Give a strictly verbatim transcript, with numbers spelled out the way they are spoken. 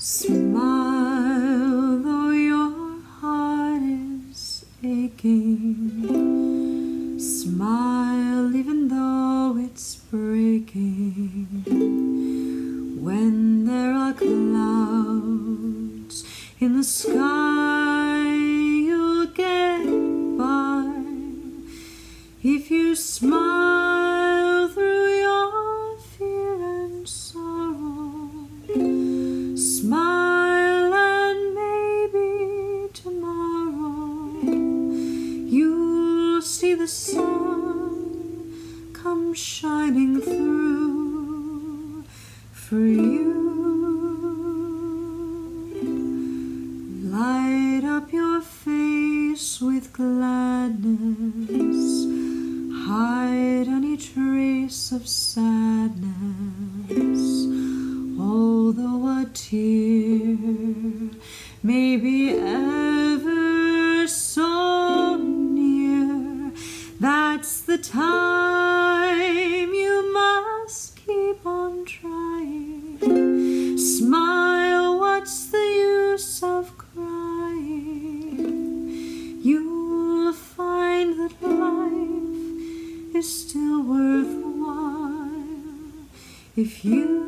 Smile though your heart is aching. Smile even though it's breaking. When there are clouds in the sky, you'll get by. If you smile through your fear and sorrow, smile and maybe tomorrow you'll see the sun come shining through for you. Light up your face with gladness. Hide any trace of sadness. Although a tear may be ever so near, that's the time you must keep on trying. Smile, what's the use of crying? You'll find that life is still worthwhile if you